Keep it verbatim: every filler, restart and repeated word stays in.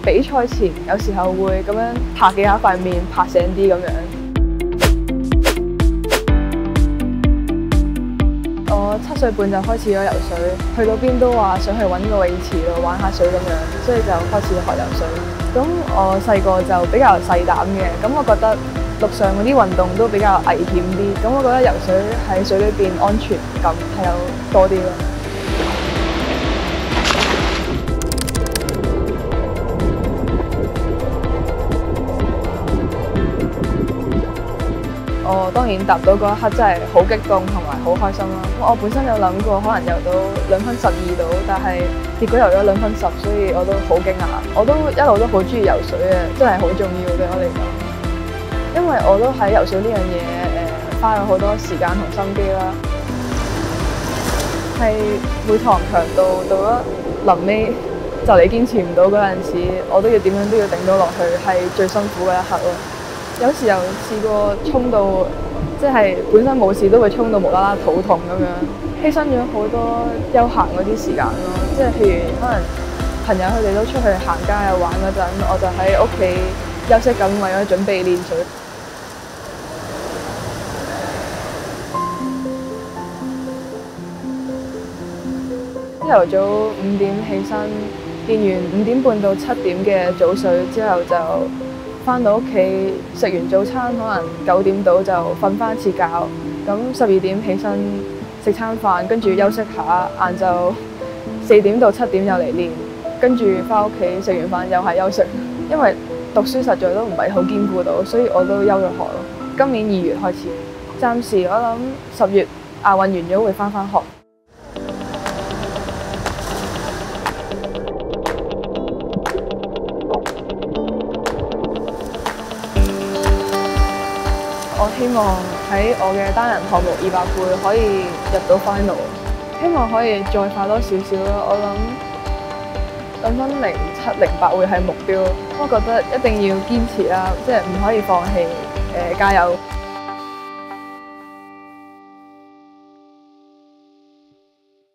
比賽前有時候會咁樣拍幾下塊面，拍醒啲咁樣。我七歲半就開始咗游水，去到邊都話想去揾個泳池度玩下水咁樣，所以就開始學游水。咁我細個就比較細膽嘅，咁我覺得陸上嗰啲運動都比較危險啲，咁我覺得游水喺水裏邊安全感係有多啲咯。我當然踏到嗰一刻真係好激動同埋好開心啦！我本身有諗過可能游到兩分十二度，但係結果游咗兩分十，所以我都好驚訝。我都一路都好中意游水嘅，真係好重要對我嚟講。因為我都喺游水呢樣嘢誒花咗好多時間同心機啦。係每堂強度到咗臨尾就嚟堅持唔到嗰陣時，我都要點樣都要頂到落去，係最辛苦嘅一刻咯。有時候試過衝到，即係本身冇事都會衝到無啦啦肚痛咁樣，犧牲咗好多休閒嗰啲時間咯。即係譬如可能朋友佢哋都出去行街啊玩嗰陣，我就喺屋企休息緊，為咗準備練水。朝頭早五點起身，練完五點半到七點嘅早水之後就返到屋企食完早餐，可能九點到就瞓返次覺，咁十二點起身食餐飯，跟住休息下，晏晝四點到七點又嚟練，跟住返屋企食完飯又係休息。因為讀書實在都唔係好兼顧到，所以我都休咗學咯。今年二月開始，暫時我諗十月亞運完咗會返返學。我希望喺我嘅單人項目二百倍可以入到 final， 希望可以再快多少少咯。我諗兩分零七零八會係目標，我覺得一定要堅持啦，即係唔可以放棄，誒、呃、加油！